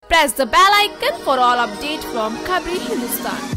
Press the bell icon for all updates from Khabri Hindustan.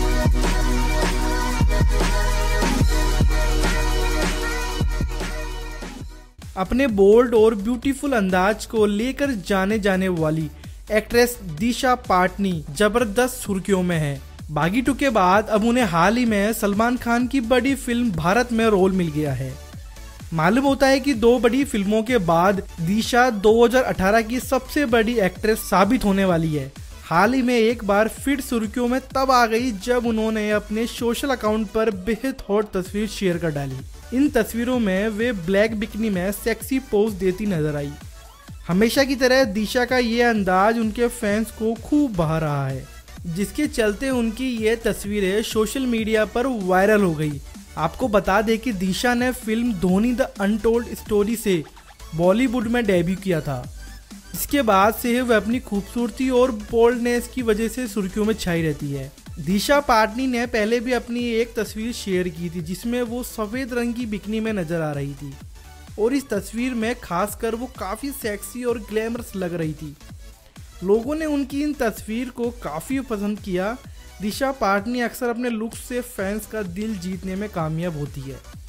अपने bold और beautiful अंदाज को लेकर जाने जाने वाली एक्ट्रेस दिशा पाटनी जबरदस्त सुर्खियों में है। बागी 2 के बाद अब उन्हें हाल ही में सलमान खान की बड़ी फिल्म भारत में रोल मिल गया है। मालूम होता है कि 2 बड़ी फिल्मों के बाद दिशा 2018 की सबसे बड़ी एक्ट्रेस साबित होने वाली है। हाल ही में एक बार फिर सुर्खियों में तब आ गई जब उन्होंने अपने सोशल अकाउंट पर बेहद हॉट तस्वीर शेयर कर डाली। इन तस्वीरों में वे ब्लैक बिकनी में सेक्सी पोज देती नजर आई। हमेशा की तरह दिशा का ये अंदाज उनके फैंस को खूब भा रहा है, जिसके चलते उनकी ये तस्वीरें सोशल मीडिया पर वायरल हो गई। आपको बता दें कि दिशा ने फिल्म धोनी द अनटोल्ड स्टोरी से बॉलीवुड में डेब्यू किया था। इसके बाद से वह अपनी खूबसूरती और बोल्डनेस की वजह से सुर्खियों में छाई रहती है। दिशा पाटनी ने पहले भी अपनी एक तस्वीर शेयर की थी जिसमें वो सफेद रंग की बिकनी में नजर आ रही थी और इस तस्वीर में खासकर वो काफी सेक्सी और ग्लैमरस लग रही थी। लोगों ने उनकी इन तस्वीर को काफी पसंद किया। दिशा पाटनी अक्सर अपने लुक से फैंस का दिल जीतने में कामयाब होती है।